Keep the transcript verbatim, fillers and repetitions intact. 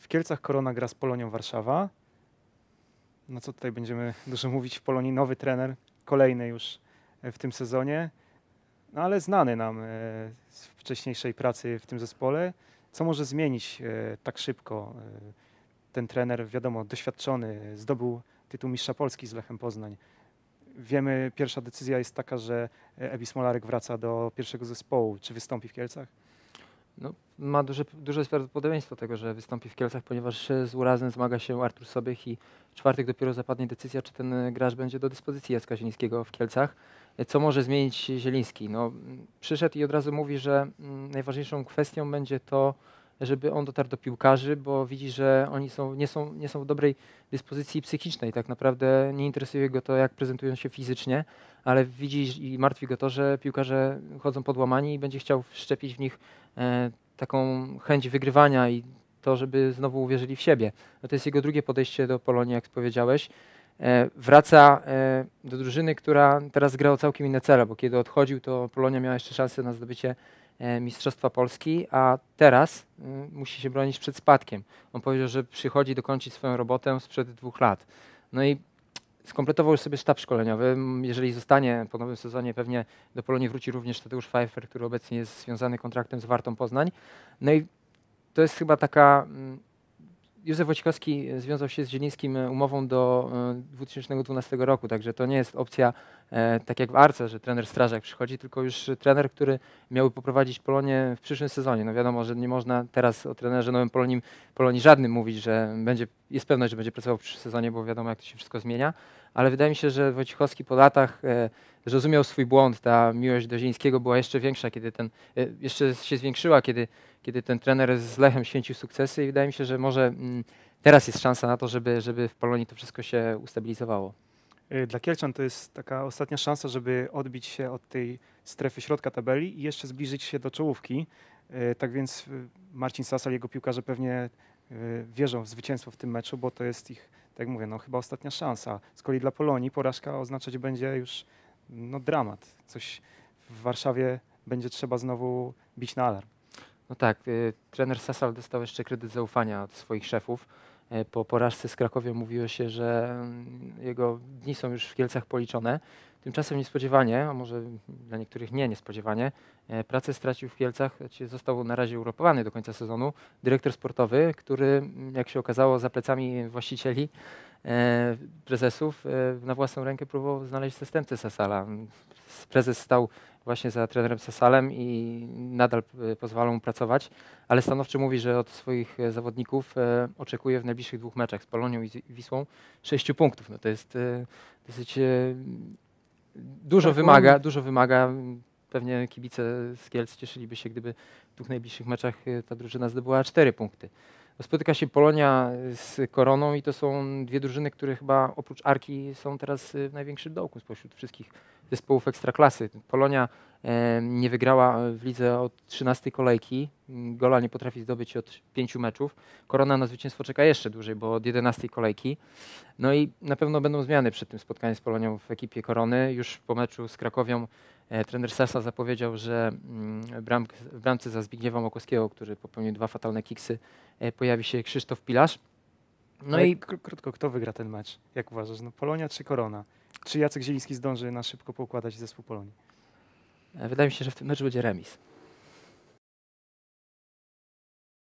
W Kielcach Korona gra z Polonią Warszawa. No co tutaj będziemy dużo mówić, w Polonii nowy trener, kolejny już w tym sezonie, no ale znany nam z wcześniejszej pracy w tym zespole. Co może zmienić tak szybko? Ten trener, wiadomo, doświadczony, zdobył tytuł mistrza Polski z Lechem Poznań. Wiemy, pierwsza decyzja jest taka, że Ebi Smolarek wraca do pierwszego zespołu. Czy wystąpi w Kielcach? No, ma duże, duże prawdopodobieństwo tego, że wystąpi w Kielcach, ponieważ z urazem zmaga się Artur Sobych i w czwartek dopiero zapadnie decyzja, czy ten gracz będzie do dyspozycji Jacka Zielińskiego w Kielcach. Co może zmienić Zieliński? No, przyszedł i od razu mówi, że mm, najważniejszą kwestią będzie to, żeby on dotarł do piłkarzy, bo widzi, że oni są, nie, są, nie są w dobrej dyspozycji psychicznej. Tak naprawdę nie interesuje go to, jak prezentują się fizycznie, ale widzi i martwi go to, że piłkarze chodzą podłamani i będzie chciał wszczepić w nich e, taką chęć wygrywania i to, żeby znowu uwierzyli w siebie. No to jest jego drugie podejście do Polonii, jak powiedziałeś. E, wraca e, do drużyny, która teraz gra o całkiem inne cele, bo kiedy odchodził, to Polonia miała jeszcze szansę na zdobycie e, Mistrzostwa Polski, a teraz e, musi się bronić przed spadkiem. On powiedział, że przychodzi dokończyć swoją robotę sprzed dwóch lat. No i skompletował już sobie sztab szkoleniowy. Jeżeli zostanie po nowym sezonie, pewnie do Polonii wróci również Tadeusz Pfeiffer, który obecnie jest związany kontraktem z Wartą Poznań. No i to jest chyba taka... Józef Wojciechowski związał się z Zielińskim umową do dwa tysiące dwunastego roku, także to nie jest opcja e, tak jak w Arce, że trener strażak przychodzi, tylko już trener, który miałby poprowadzić Polonię w przyszłym sezonie. No wiadomo, że nie można teraz o trenerze nowym Polonii, Polonii żadnym mówić, że będzie, jest pewność, że będzie pracował w przyszłym sezonie, bo wiadomo, jak to się wszystko zmienia, ale wydaje mi się, że Wojciechowski po latach e, zrozumiał swój błąd. Ta miłość do Zielińskiego była jeszcze większa, kiedy ten, e, jeszcze się zwiększyła, kiedy kiedy ten trener z Lechem święcił sukcesy i wydaje mi się, że może mm, teraz jest szansa na to, żeby, żeby w Polonii to wszystko się ustabilizowało. Dla Kielczan to jest taka ostatnia szansa, żeby odbić się od tej strefy środka tabeli i jeszcze zbliżyć się do czołówki. Tak więc Marcin Sasal i jego piłkarze pewnie wierzą w zwycięstwo w tym meczu, bo to jest ich, tak jak mówię, no, chyba ostatnia szansa. Z kolei dla Polonii porażka oznaczać będzie już no, dramat. Coś w Warszawie będzie trzeba znowu bić na alarm. No tak, y, trener Sasal dostał jeszcze kredyt zaufania od swoich szefów. Y, po porażce z Krakowiem mówiło się, że y, jego dni są już w Kielcach policzone. Tymczasem niespodziewanie, a może dla niektórych nie niespodziewanie, y, pracę stracił w Kielcach, znaczy został na razie urlopowany do końca sezonu dyrektor sportowy, który, jak się okazało, za plecami właścicieli, y, prezesów, y, na własną rękę próbował znaleźć zastępcę Sasala. Prezes stał właśnie za trenerem Sasalem i nadal pozwala mu pracować, ale stanowczo mówi, że od swoich zawodników e, oczekuje w najbliższych dwóch meczach z Polonią i z Wisłą sześciu punktów. No to jest e, dosyć e, dużo tak, wymaga, on... dużo wymaga. Pewnie kibice z Kielc cieszyliby się, gdyby w dwóch najbliższych meczach ta drużyna zdobyła cztery punkty. Spotyka się Polonia z Koroną i to są dwie drużyny, które chyba oprócz Arki są teraz w największym dołku spośród wszystkich zespołów Ekstraklasy. Polonia e, nie wygrała w lidze od trzynastej kolejki, gola nie potrafi zdobyć od pięciu meczów. Korona na zwycięstwo czeka jeszcze dłużej, bo od jedenastej kolejki. No i na pewno będą zmiany przed tym spotkaniem z Polonią w ekipie Korony. Już po meczu z Krakowią e, trener Sasa zapowiedział, że mm, bram, w bramce za Zbigniewa Mokowskiego, który popełnił dwa fatalne kiksy, e, pojawi się Krzysztof Pilarz. No i krótko, kto wygra ten mecz? Jak uważasz? No Polonia czy Korona? Czy Jacek Zieliński zdąży na szybko poukładać zespół Polonii? Wydaje mi się, że w tym meczu będzie remis.